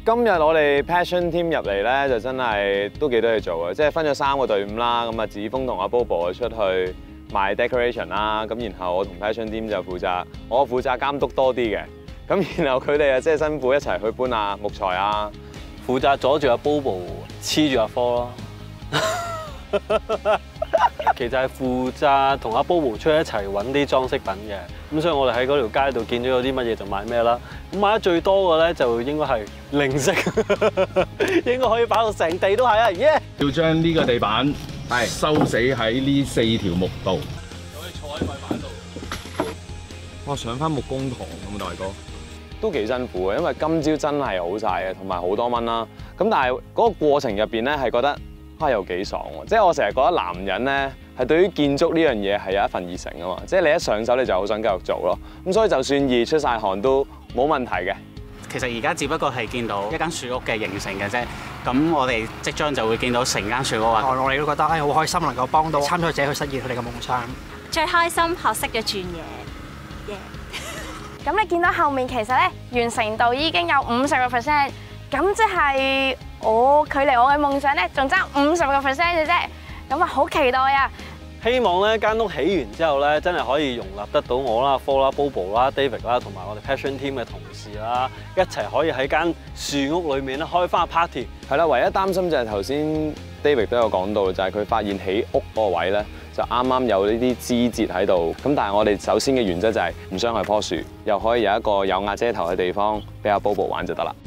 今日我哋 Passion Team 入嚟咧，就真係都幾多嘢做嘅，即係分咗3個隊伍啦。咁啊，子峰同阿 Bobo 出去賣 decoration 啦，咁然後我同 Passion Team 就我負責監督多啲嘅。咁然後佢哋啊，即係辛苦一齊去搬啊木材啊， 負責阻住阿 Bobo 黐住阿科咯。其實係負責同阿 Bobo 出去一齊揾啲裝飾品嘅，咁所以我哋喺嗰條街度見到有啲乜嘢就買咩啦。咁買得最多嘅咧就應該係零食，應該可以擺到成地都係啊！耶！ 要將呢個地板收死喺呢4條木度。 可以坐喺塊板度。 哇！上翻木工堂咁啊，大哥。 都幾辛苦嘅，因為今朝真係好曬嘅，同埋好多蚊啦。咁但係嗰個過程入邊咧係覺得又幾爽喎。即係我成日覺得男人咧係對於建築呢樣嘢係有一份熱誠啊嘛。即係你一上手你就好想繼續做咯。咁所以就算熱出晒汗都冇問題嘅。 其實而家只不過係見到一間樹屋嘅形成嘅啫。咁我哋即將就會見到成間樹屋啊！ 我哋都覺得好開心，能夠幫到參賽者去實現佢哋嘅夢想。 最開心學識咗轉嘢。 咁你見到後面其實咧完成度已經有50%，咁即係距離我嘅夢想咧仲爭50%嘅啫，咁啊好期待啊！ 希望咧間屋起完之後咧，真係可以容納得到我啦、科啦、Bobo 啦、David 啦，同埋我哋 Passion Team 嘅同事啦，一齊可以喺間樹屋裏面咧開翻個 party。 係啦，唯一擔心就係頭先 David 都有講到，就係佢發現起屋嗰個位咧，就啱啱有呢啲枝節喺度。咁但係我哋首先嘅原則就係唔傷害棵樹，又可以有一個有瓦遮頭嘅地方俾阿 Bobo 玩就得啦。